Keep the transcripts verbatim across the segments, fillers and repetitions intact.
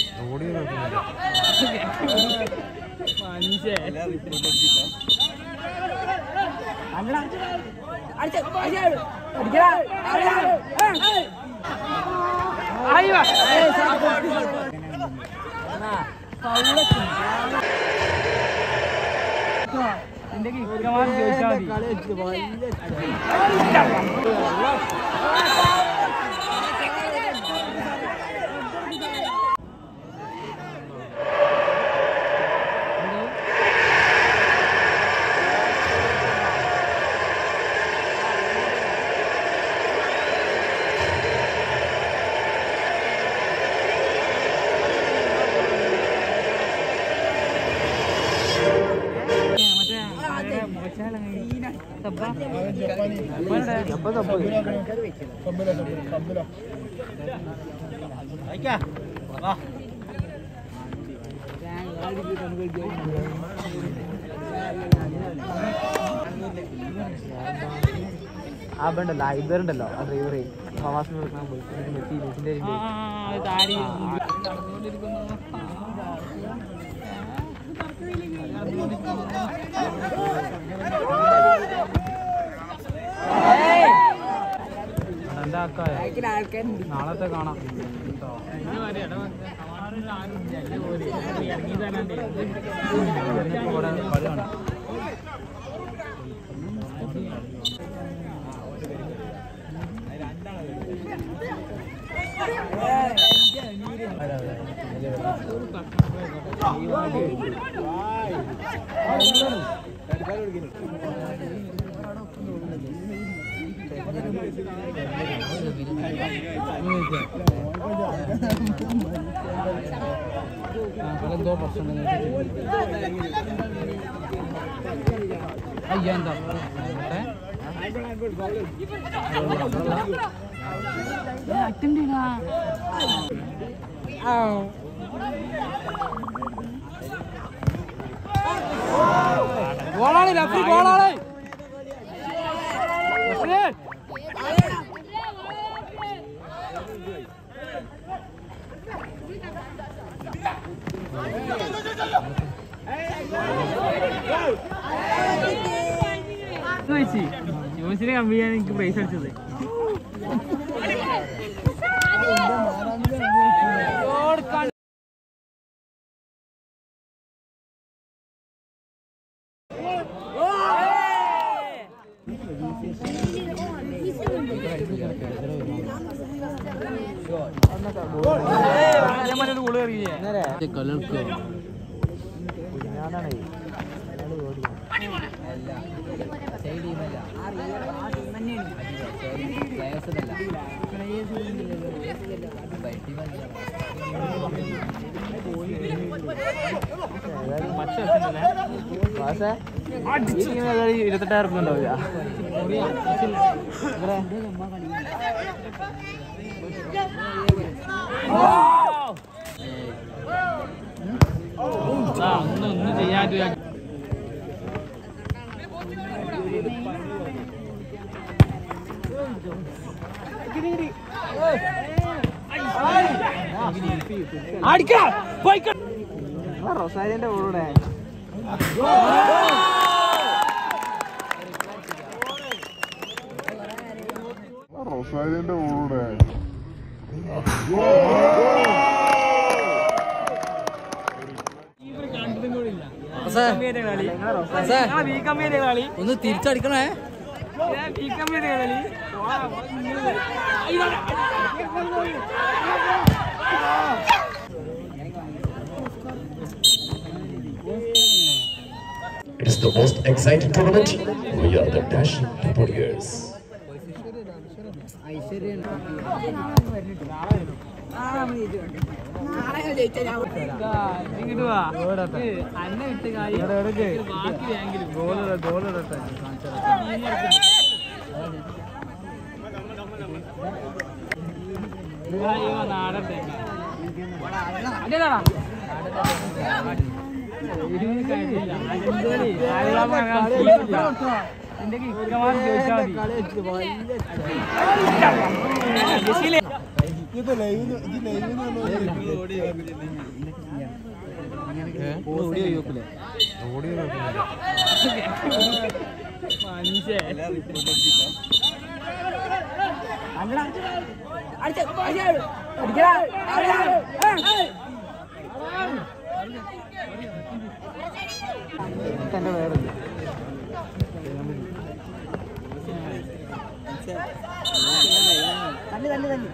ആ ബണ്ടല്ലോ ഇവരുണ്ടല്ലോ ആ ഡ്രൈവറെ പ്രവാസിന് കൊടുക്കാൻ പോയി നാളത്തെ കാണാം എന്തോ പ്രശ്നം അയ്യ എന്താ അറ്റൻഡ് ഗോളാണ് റഫറി ഗോളാണ് ജോസിനെ കമ്പി ചെയ്യാൻ എനിക്ക് പ്രൈസ് അടിച്ചത് കലർക്കോ ഇരുപത്തെട്ടായിരം റുപ്യ ഉണ്ടാവില്ല ഒന്നും ചെയ്യാൻ റൊസാരിന്റെ കൂടെ റൊസാരിന്റെ കൂടെ ഒന്ന് തിരിച്ചടിക്കണേ It is the most exciting tournament. We are the Dashing Warriors. നാടത്തെ തന്റെ വേറെ തല്ലി തല്ലി തല്ലി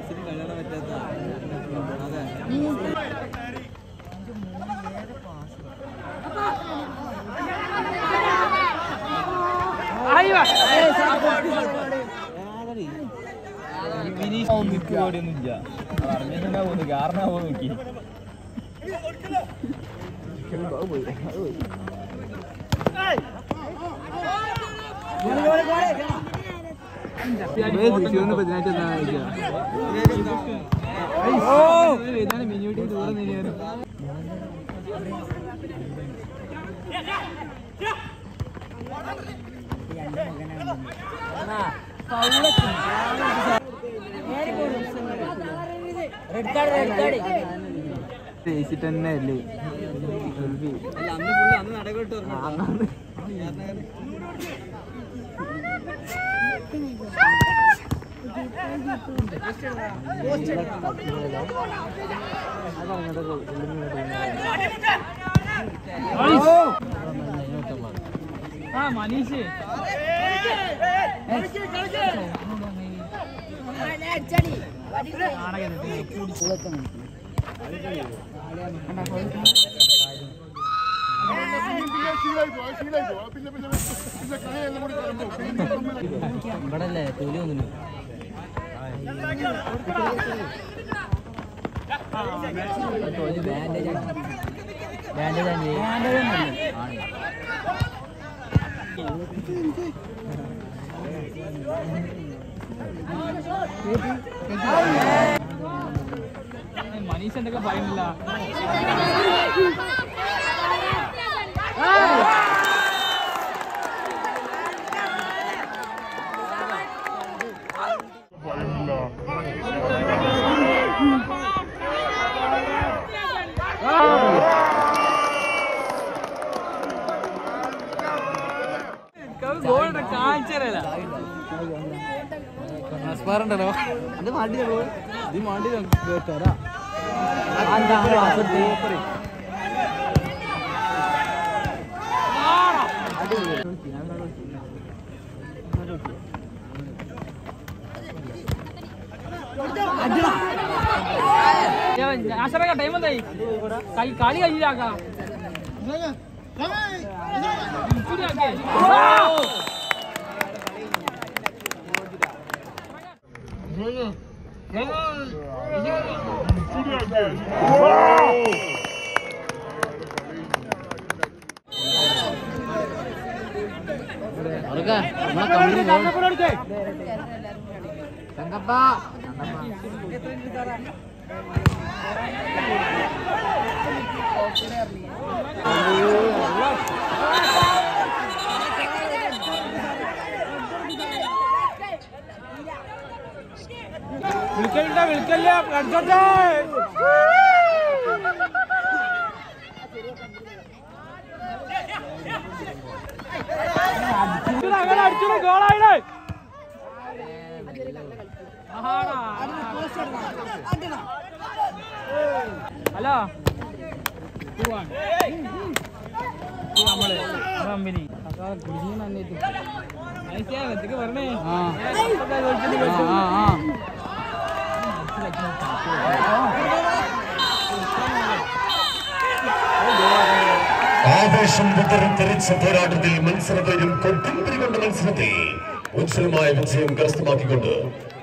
ഒന്നില്ല പറഞ്ഞിട്ടുണ്ടാവുന്നു കാരണമാവോ നോക്കി മിനിയൂട്ടി ദൂരം നീങ്ങിയാലും തന്നെ അല്ലേ അന്ന് ഫുള്ള് അന്ന് നടക്കോട്ട് ആ മനീഷ് ഇവിടല്ലേ തൊലി ഒന്നില്ല ബാൻഡേജ് ബാൻഡേജ് മനീഷ് എന്തൊക്കെ പറയുന്നില്ല കാണിച്ചതല്ല ഉണ്ടല്ലോ അത് മാണ്ടി ഇത് മാണ്ടി കേട്ടാ ആശറക്ക ടൈം എന്തായി കളി കഴിയാക്കാം വിളിക്കണ്ട വിളിക്കല്ല അടിച്ചോട്ടെ അങ്ങനെ അടിച്ചോളൂ ഗോളായില്ലേ ഹലോ നമ്മള് കമ്പനി പറഞ്ഞേ ആവേശം വിതറിത്തെറിച്ച പോരാട്ടത്തിൽ മത്സരപേരും കൊട്ടിൻപിരി കൊണ്ട മത്സരത്തെ ഉജ്ജ്വലമായ വിജയം കരസ്ഥമാക്കിക്കൊണ്ട്